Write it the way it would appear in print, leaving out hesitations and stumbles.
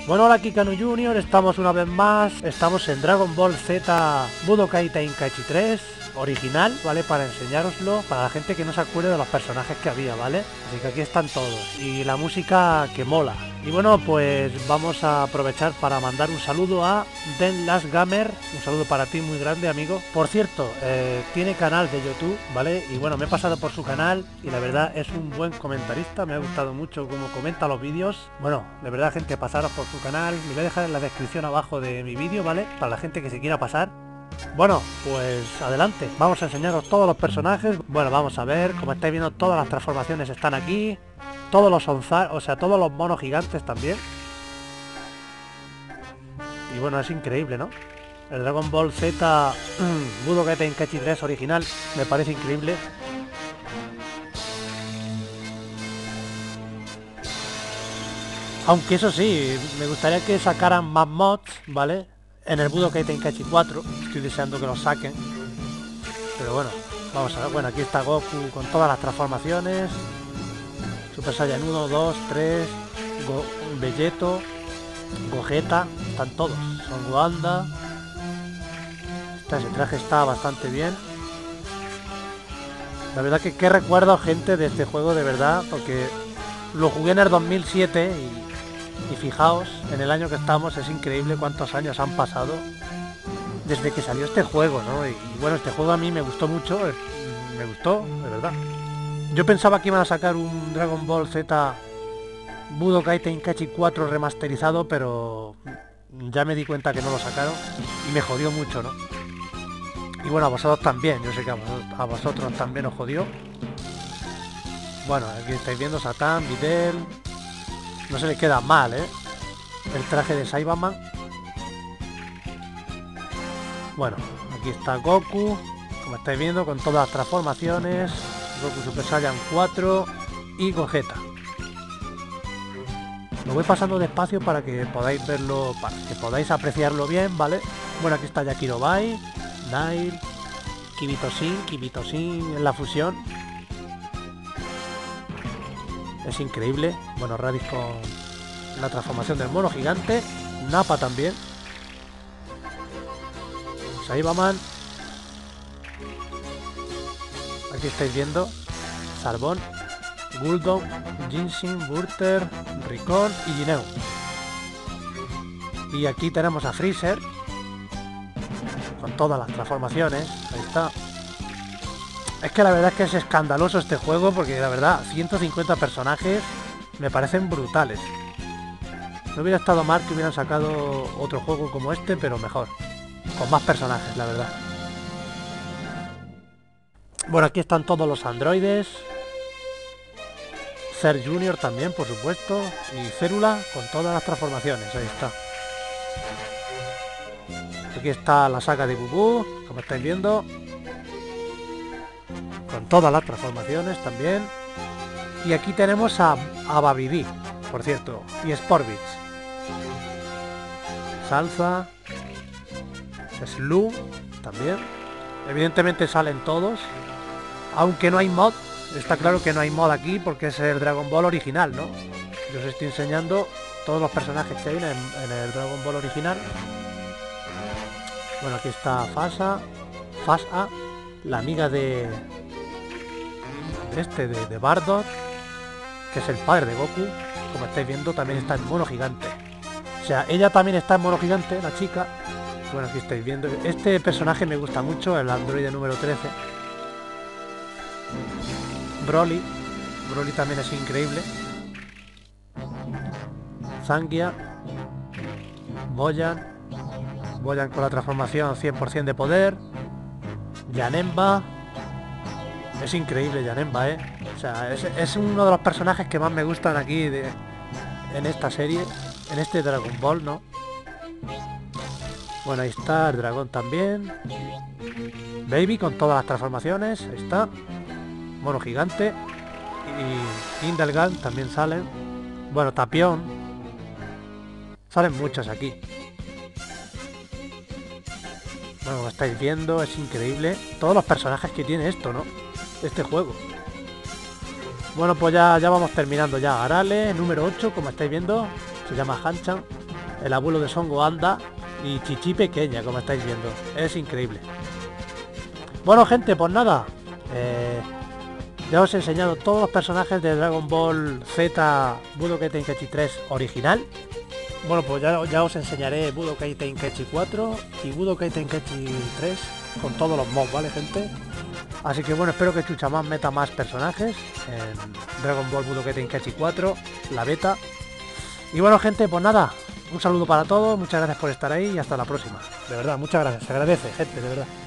Bueno, hola Kikanu Junior, estamos una vez más, estamos en Dragon Ball Z Budokai Tenkaichi 3 original, ¿vale? Para enseñároslo, para la gente que no se acuerde de los personajes que había, ¿vale? Así que aquí están todos, y la música que mola. Y bueno, pues vamos a aprovechar para mandar un saludo a Den Last Gamer, un saludo para ti muy grande, amigo. Por cierto, tiene canal de YouTube, ¿vale? Y bueno, me he pasado por su canal y la verdad es un buen comentarista, me ha gustado mucho cómo comenta los vídeos. Bueno, de verdad, gente, pasaros por su canal, me voy a dejar en la descripción abajo de mi vídeo, ¿vale? Para la gente que se quiera pasar. Bueno, pues adelante, vamos a enseñaros todos los personajes. Bueno, vamos a ver, como estáis viendo, todas las transformaciones están aquí. Todos los onzar, o sea, todos los monos gigantes también. Y bueno, es increíble, ¿no? El Dragon Ball Z Budokai Tenkaichi 3 original me parece increíble. Aunque eso sí, me gustaría que sacaran más mods, ¿vale? En el Budokai Tenkaichi 4, estoy deseando que lo saquen. Pero bueno, vamos a ver. Bueno, aquí está Goku con todas las transformaciones. Super Saiyan 1, 2, 3, Vegeto, Gogeta, están todos. Son Goanda. Ese traje está bastante bien. La verdad que qué recuerdo, gente, de este juego, de verdad, porque lo jugué en el 2007 y fijaos, en el año que estamos, es increíble cuántos años han pasado desde que salió este juego, ¿no? Y bueno, este juego a mí me gustó mucho, me gustó, de verdad. Yo pensaba que iban a sacar un Dragon Ball Z Budokai Tenkaichi 4 remasterizado, pero ya me di cuenta que no lo sacaron y me jodió mucho, ¿no? Y bueno, a vosotros también, yo sé que a vosotros también os jodió. Bueno, aquí estáis viendo Satán, Videl. No se le queda mal, ¿eh? El traje de Saibaman. Bueno, aquí está Goku, como estáis viendo, con todas las transformaciones. Goku Super Saiyan 4 y Gogeta. Lo voy pasando despacio para que podáis verlo, para que podáis apreciarlo bien, ¿vale? Bueno, aquí está Yakirobai, Nail, Kibitosin en la fusión. Es increíble. Bueno, Raditz con la transformación del mono gigante. Nappa también. Saibaman. Aquí estáis viendo Sarbon, Gul'dan, Jinshin, Burter, Ricón y Gineu. Y aquí tenemos a Freezer con todas las transformaciones. Ahí está. Es que la verdad es que es escandaloso este juego, porque la verdad 150 personajes me parecen brutales. No hubiera estado mal que hubieran sacado otro juego como este, pero mejor, con más personajes, la verdad. Bueno, aquí están todos los androides. Cer Junior también, por supuesto. Y Célula con todas las transformaciones. Ahí está. Aquí está la saga de Buu, como estáis viendo. Con todas las transformaciones también. Y aquí tenemos a Babidi, por cierto. Y Sportbits. Salsa. Slu también. Evidentemente salen todos. Aunque no hay mod. Está claro que no hay mod aquí porque es el Dragon Ball original, ¿no? Yo os estoy enseñando todos los personajes que hay en el Dragon Ball original. Bueno, aquí está Fasa, la amiga de Bardock, que es el padre de Goku. Como estáis viendo, también está en mono gigante. O sea, ella también está en mono gigante, la chica. Bueno, aquí estáis viendo. Este personaje me gusta mucho, el androide número 13. Broly también es increíble. Zangia, Boyan con la transformación 100% de poder. Janemba. Es increíble Janemba, ¿eh? O sea, es uno de los personajes que más me gustan aquí en esta serie, en este Dragon Ball, ¿no? Bueno, ahí está el dragón también. Baby con todas las transformaciones, ahí está. Mono gigante. Y Indelgan también salen. Bueno, Tapión. Salen muchos aquí. Bueno, como estáis viendo, es increíble todos los personajes que tiene esto, ¿no? Este juego. Bueno, pues ya vamos terminando ya. Arale, número 8, como estáis viendo. Se llama Hanchan. el abuelo de Son Goanda y Chichi pequeña, como estáis viendo. Es increíble. Bueno, gente, pues nada. Ya os he enseñado todos los personajes de Dragon Ball Z Budokai Tenkaichi 3 original. Bueno, pues ya os enseñaré Budokai Tenkaichi 4 y Budokai Tenkaichi 3 con todos los mods, ¿vale, gente? Así que bueno, espero que Chuchaman meta más personajes en Dragon Ball Budokai Tenkaichi 4, la beta. Y bueno, gente, pues nada, un saludo para todos, muchas gracias por estar ahí y hasta la próxima. De verdad, muchas gracias, se agradece, gente, de verdad.